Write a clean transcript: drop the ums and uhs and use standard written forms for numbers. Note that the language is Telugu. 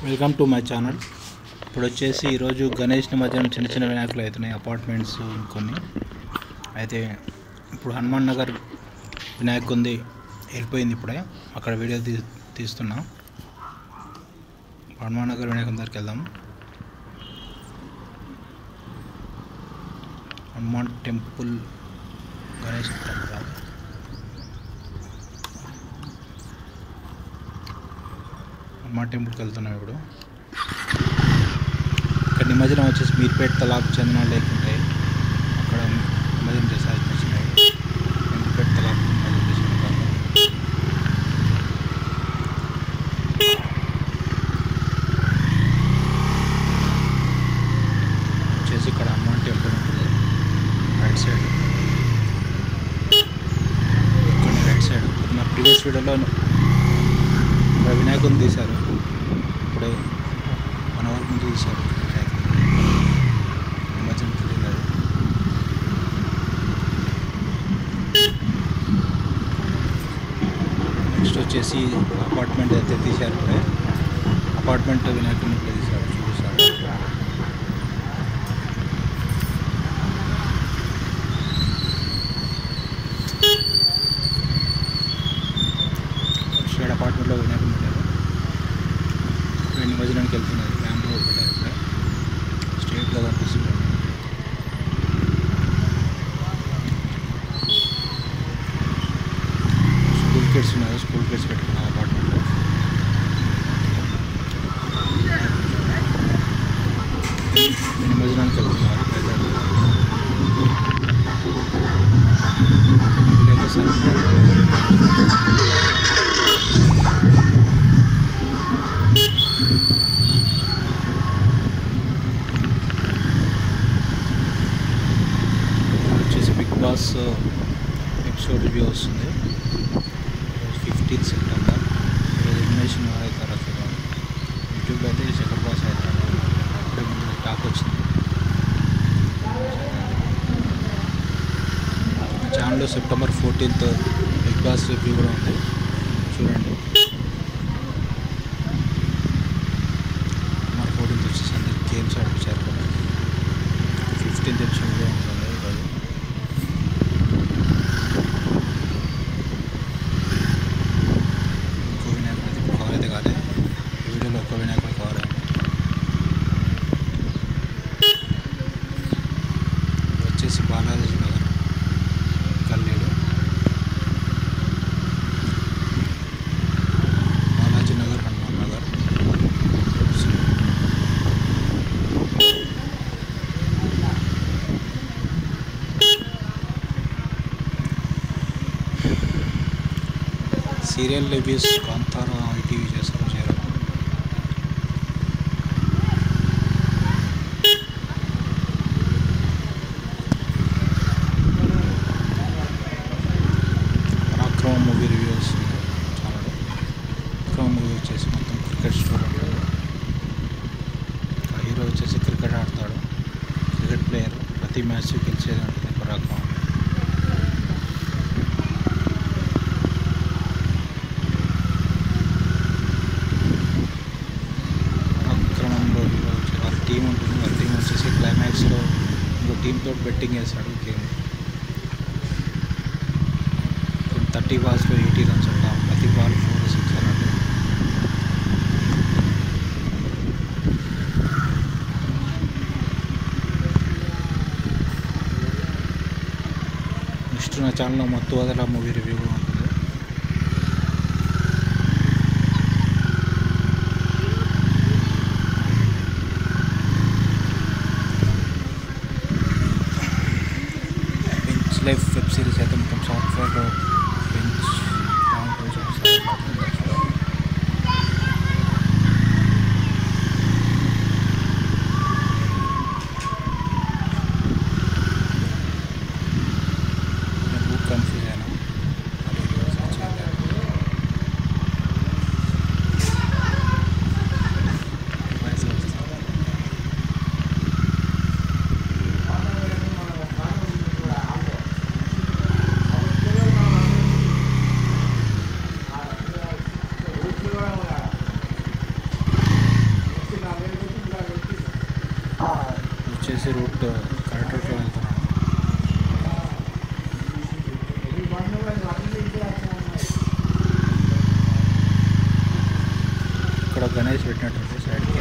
Welcome to my channel. ఇప్పుడు వచ్చేసి ఈరోజు గణేష్ నిమజ్జనం చిన్న చిన్న వినాయకులు అవుతున్నాయి, అపార్ట్మెంట్స్ కొన్ని అయితే. ఇప్పుడు హనుమాన్ నగర్ వినాయకు ఉంది, వెళ్ళిపోయింది ఇప్పుడే. అక్కడ వీడియో తీస్తున్నా. హనుమాన్ నగర్ వినాయకుని దగ్గరికి వెళ్దాం. Hanuman temple, Ganesh temple. హనుమాన్ టెంపుల్కి వెళ్తున్నాం ఇప్పుడు. ఇక్కడ నిమజ్జనం వచ్చేసి మీర్పేట తలాబ్ చందన లేక్ ఉంటాయి, అక్కడ నిమజ్జనం చేసారు. మీర్పేట తలాబ్ నిమజ్జనం చేసిన వచ్చేసి ఇక్కడ హనుమాన్ టెంపుల్ ఉంటుంది రైట్ సైడ్. ఇక్కడ రైట్ సైడ్ నా ప్రీవియస్ వీడియోలో ఇక్కడ వినాయకుని తీశారు, ఇప్పుడే 1 అవర్ ముందు తీశారు వినాయకుని. నిమజ్జనం చూడండి. నెక్స్ట్ వచ్చేసి అపార్ట్మెంట్ అయితే తీశారు, ఇప్పుడే అపార్ట్మెంట్ వినాయకుని ఇప్పుడే తీశారు, చూపిస్తారు. షేడ్ అపార్ట్మెంట్లో వినాయకుని పెట్టారు. నిమజ్జనానికి వెళ్తున్నారు. ర్యాంప్ రోడ్ పెట్టారు, ఇప్పుడే స్ట్రేట్గా కనిపిస్తుంది. స్కూల్ కిడ్స్ ఉన్నారు, స్కూల్ కిడ్స్ పెట్టుకున్నారు అపార్ట్మెంట్లో. నిమజ్జనానికి వెళ్తున్నారు. వచ్చేసి బిగ్ బాస్ ఎపిసోడ్ రివ్యూ వస్తుంది. 15 సెప్టెంబర్. ఎలిమినేషన్ అవుతారు అసలు. యూట్యూబ్లో అయితే శేఖర్ బాస్ అవుతారు, అప్పుడే ముందు టాక్ వచ్చింది. ఛానల్లో September 14th big boss review కూడా ఉంది, చూడండి. సెప్టెంబర్ 14th వచ్చేసి అందరికి గేమ్స్ ఆడిపించారు కదా. 15th ఎపిసోడ్ కూడా ఉంటుంది ఈరోజు. ఇంకో వినాయకుడు అయితే కవర్ అయితే కాలేదు, ఈ వీడియోలో ఒక్క వినాయకుడు కవర్ అయింది. వచ్చేసి బాలాజీ నగర్ కల్లేడు. బాలాజీ నగర్, హనుమాన్ నగర్. సీరియల్ రివ్యూస్ కాంతారా ఈటీవీ చేస్తారు, చేయరు. Parakrama movie reviews channel. Parakrama movie వచ్చేసి మొత్తం క్రికెట్ స్టోరీ ఉంటుంది. హీరో వచ్చేసి క్రికెట్ ఆడతాడు, క్రికెట్ ప్లేయర్. ప్రతి మ్యాచ్ గెలిచేది ఉంటుంది పరాక్రమం. టీం ఉంటుంది, వాళ్ళ టీం వచ్చేసి క్లైమాక్స్లో ఇంకో టీంతో బెట్టింగ్ వేస్తాడు గేమ్. 30 balls 80 runs ఉంటాం, ప్రతి బాల్ 4 6 అన్నట్టు. నెక్స్ట్ నా ఛానల్లో మత్తు వదల మూవీ రివ్యూ కూడా ఉంటుంది. లైఫ్ వెబ్ సిరీస్ అయితే మొత్తం సాఫ్ట్వేర్లో బెంచ్ కన్ఫ్యూజ్ అయినా వచ్చేసి రూట్ కరెక్ట్ రూట్లో వెళ్తున్నాను. ఇక్కడ గణేష్ పెట్టినట్టుంది సైడ్కి.